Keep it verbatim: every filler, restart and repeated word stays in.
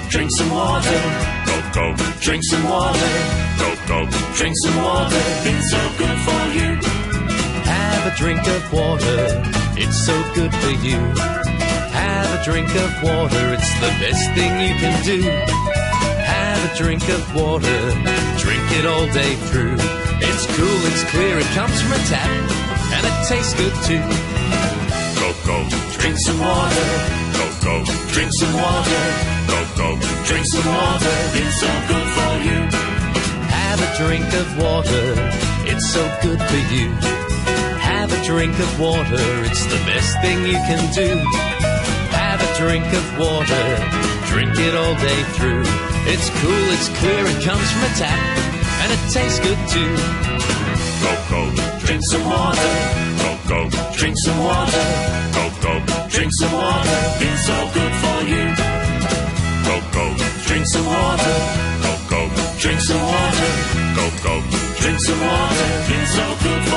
drink some water. Gulp, gulp, drink some water. Gulp, gulp, drink some water. It's so good for you. Have a drink of water, it's so good for you. Have a drink of water, it's the best thing you can do. Have a drink of water, drink it all day through. It's cool, it's clear, it comes from a tap, and it tastes good too. Gulp, gulp, drink some water. Gulp, gulp, drink some water. Gulp, gulp, drink some water. It's so good for you. Have a drink of water, it's so good for you. Have a drink of water, it's the best thing you can do. Have a drink of water, drink it all day through. It's cool, it's clear, it comes from a tap, and it tastes good too. Gulp, gulp, drink some water. Gulp, gulp, drink some water. Gulp, gulp, drink some water. It's so good for you. Gulp, gulp, drink some water. Gulp, gulp, drink some water. Gulp, gulp, drink some water. It's so good for you.